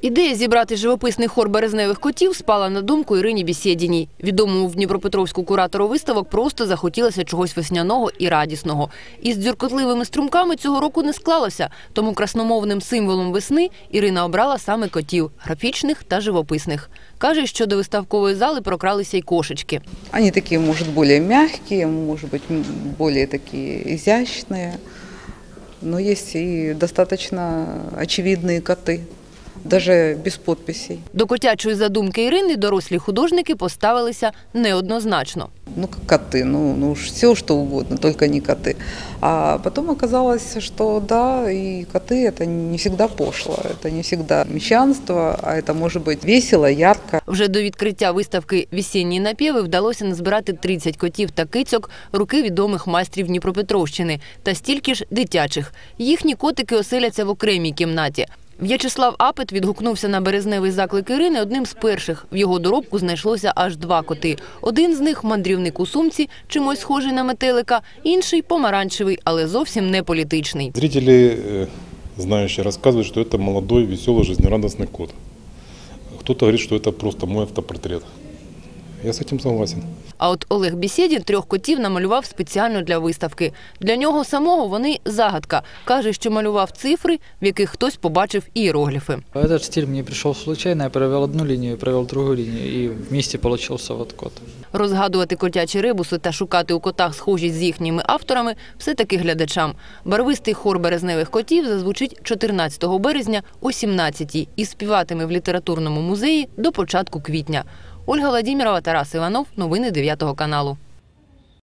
Ідея зібрати живописний хор березневих котів спала на думку Ірині Бєсєдіній. Відомому в Дніпропетровську куратору виставок просто захотілося чогось весняного і радісного. Із дзюркотливими струмками цього року не склалося, тому красномовним символом весни Ірина обрала саме котів – графічних та живописних. Каже, що до виставкової зали прокралися й кошечки. Вони такі, може, більш м'які, може бути, більш такі ізящні, але є і достатньо очевидні коти. Даже без підписей. До котячої задумки Ірини дорослі художники поставилися неоднозначно. Ну, как коты, ну все, что угодно, только не коты. А потом оказалось, что да, и коты – это не всегда пошло, это не всегда мещанство, а это может быть весело, ярко. Вже до відкриття виставки «Весенні напєви» вдалося назбирати 30 котів та кицьок руки відомих майстрів Дніпропетровщини та стільки ж дитячих. Їхні котики оселяться в окремій кімнаті. В'ячеслав Апет відгукнувся на березневий заклик Ірини одним з перших. В його доробку знайшлося аж 2 коти. Один з них – мандрівник у сумці, чимось схожий на метелика, інший – помаранчевий, але зовсім не політичний. Зрители, знающие, рассказывают, что это молодой, веселый, жизнерадостный кот. Кто-то говорит, что это просто мой автопортрет. Я з цим согласен. А от Олег Бєсєдін 3 котів намалював спеціально для виставки. Для нього самого вони – загадка. Каже, що малював цифри, в яких хтось побачив ієрогліфи. Этот стиль мне пришел случайно, я провел одну линию, провел другую линию, и вместе получился вот кот. Розгадувати котячі ребуси та шукати у котах схожість з їхніми авторами – все-таки глядачам. Барвистий хор березневих котів зазвучить 14 березня о 17-й і співатиме в літературному музеї до початку квітня. Ольга Владимирова, Тарас Іванов. Новини 9 каналу.